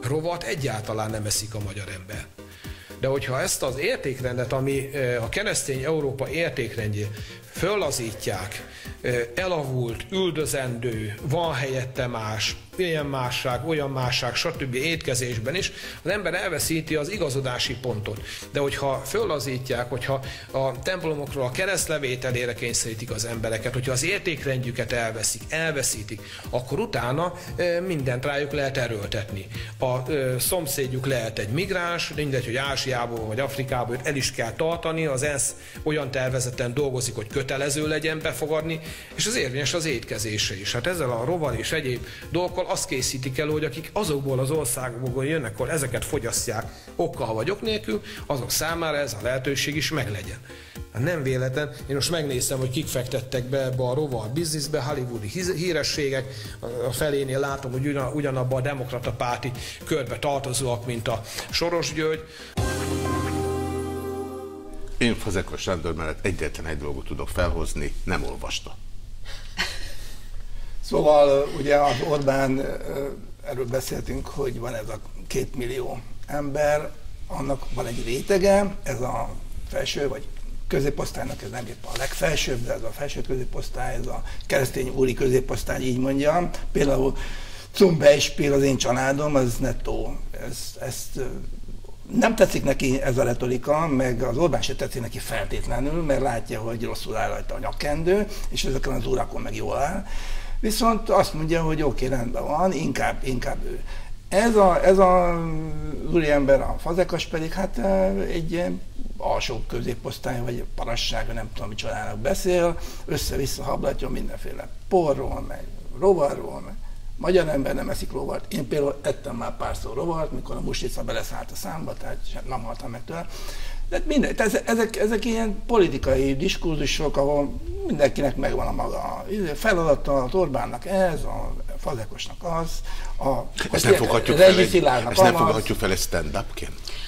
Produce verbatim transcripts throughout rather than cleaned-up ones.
rovat egyáltalán nem eszik a magyar ember. De hogyha ezt az értékrendet, ami a keresztény Európa értékrendje, föllazítják, elavult, üldözendő, van helyette más, ilyen másság, olyan másság, stb. Étkezésben is, az ember elveszíti az igazodási pontot. De hogyha föllazítják, hogyha a templomokról a keresztlevételére kényszerítik az embereket, hogyha az értékrendjüket elveszik, elveszítik, akkor utána mindent rájuk lehet erőltetni. A szomszédjuk lehet egy migráns, mindegy, hogy Ázsiából vagy Afrikából el is kell tartani, az ENSZ olyan tervezeten dolgozik, hogy kötelező legyen befogadni, és az érvényes az étkezése is. Hát ezzel a rovar és egyéb dolgokkal azt készítik elő, hogy akik azokból az országokból jönnek, akkor ezeket fogyasztják okkal vagy ok nélkül, azok számára ez a lehetőség is meglegyen. Nem véletlen, én most megnéztem, hogy kik fektettek be ebbe a rovar bizniszbe, hollywoodi hírességek, a felénél látom, hogy ugyan, ugyanabban a demokrata párti körbe tartozóak, mint a Soros György. Én Fazekas Sándor mellett egyetlen egy dolgot tudok felhozni, nem olvasta. Szóval ugye az Orbán, erről beszéltünk, hogy van ez a két millió ember, annak van egy rétege, ez a felső, vagy középosztálynak, ez nem éppen a legfelsőbb, de ez a felső középosztály, ez a keresztény úri középosztály, így mondjam. Például zum Beispiel az én családom, az nettó, ez, ezt nem tetszik neki ez a retorika, meg az Orbán se tetszik neki feltétlenül, mert látja, hogy rosszul áll rajta a nyakkendő, és ezeken az urakon meg jól áll. Viszont azt mondja, hogy oké, okay, rendben van, inkább, inkább ő. Ez a, ez a úriember, a Fazekas pedig hát egy alsó középosztály, vagy parassága, nem tudom, micsodának beszél, össze-vissza hablatja mindenféle porról, meg rovarról, meg magyar ember nem eszik rovart. Én például ettem már párszor rovart, mikor a muslica beleszállt a számba, tehát nem haltam meg tőle. De minden, ezek, ezek ilyen politikai diskurzusok, ahol mindenkinek megvan a maga feladata, az Orbánnak ez, a Fazekosnak az, a ezt nem foghatjuk fel, egy, ezt nem foghatjuk fel egy stand-upként.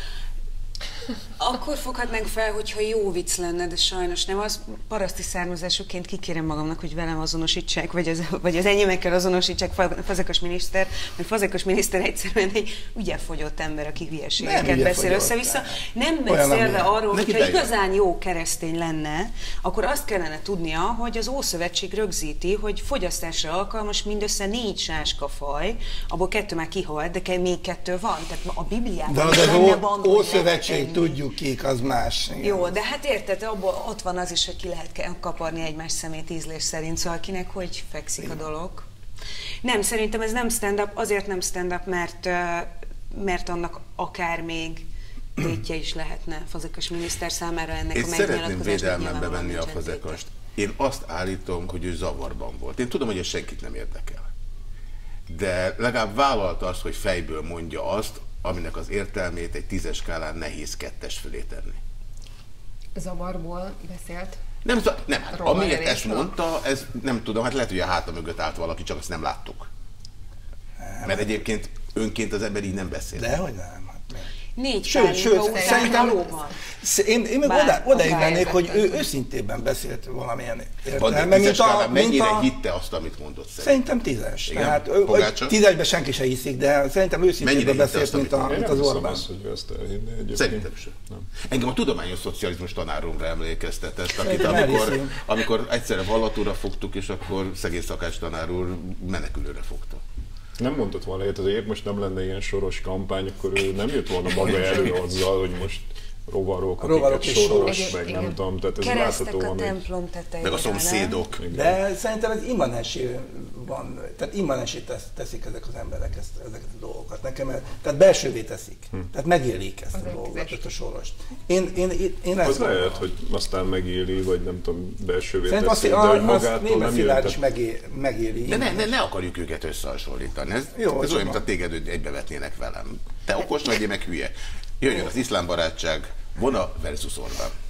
Akkor foghatnánk fel, hogyha jó vicc lenne, de sajnos nem. Az paraszti származásúként kikérem magamnak, hogy velem azonosítsák, vagy az, vagy az enyémekkel azonosítsák Fazekas miniszter, mert Fazekas miniszter egyszerűen egy ügyefogyott ember, aki hülyeségeket beszél össze-vissza. Nem beszélve arról, hogyha igazán jó keresztény lenne, akkor azt kellene tudnia, hogy az Ószövetség rögzíti, hogy fogyasztásra alkalmas mindössze négy sáskafaj, abból kettő már kihalt, de még kettő van. Tehát a Bibliában de az az Ószövetség, tudjuk kik, az más. Igen. Jó, de hát érted, abból ott van az is, hogy ki lehet kaparni egymás szemét ízlés szerint, szóval kinek hogy fekszik igen. a dolog. Nem, szerintem ez nem stand-up, azért nem stand-up, mert, mert annak akár még tétje is lehetne Fazekas miniszter számára ennek én a megnyilatkozásnak. Én szeretném védelmembe venni a Fazekast. Én azt állítom, hogy ő zavarban volt. Én tudom, hogy ez senkit nem érdekel. De legalább vállalta azt, hogy fejből mondja azt, aminek az értelmét egy tízes skálán nehéz kettes fölé tenni. Zavarból beszélt? Nem, nem hát amiért ezt mondta, ez nem tudom, hát lehet, hogy a háta mögött állt valaki, csak azt nem láttuk. Mert egyébként önként az ember így nem beszél. Dehogy nem. Négy sőt, sőt, szerintem én, én meg oda, odaig mennék, hogy ő őszintében beszélt valamilyen értelme, mint a... Mennyire a, hitte azt, amit mondott szerintem? Szerintem tízes. Tehát, tízesben senki se hiszik, de szerintem őszintében beszélt, mint, a, mint az Orbán. Azt, hogy ezt elhinni, szerintem sem. Engem a tudományos szocializmus tanáromra emlékeztetett, akit amikor, amikor egyszerre vallatúra fogtuk, és akkor szegény szakács tanár úr menekülőre fogta. Nem mondott volna ilyet, azért most nem lenne ilyen soros kampány, akkor ő nem jött volna maga elő azzal, hogy most rovarok, rovarok akiket soros, is. meg igen. nem tudom, tehát ez keresztek látható, a templom tetejére. Meg a szomszédok. De szerintem ez immanensé van, tehát immanensé tesz, teszik ezek az emberek ezt, ezeket a dolgokat. Nekem, tehát belsővé teszik, hm. tehát megélik ezt az a dolgot, ezt a sorost. Én, én, én, én az lehet, hogy aztán megéli, vagy nem tudom, belsővé teszik, azt, de hogy magától nem jön. Is megé, megéli. De ne, ne, ne akarjuk őket összehasonlítani. Ez, jó, ez olyan, mint a téged, hogy egybevetnének velem. Te okos vagy, én meg hülye. Jöjjön az iszlám barátság, Vona versus Orbán.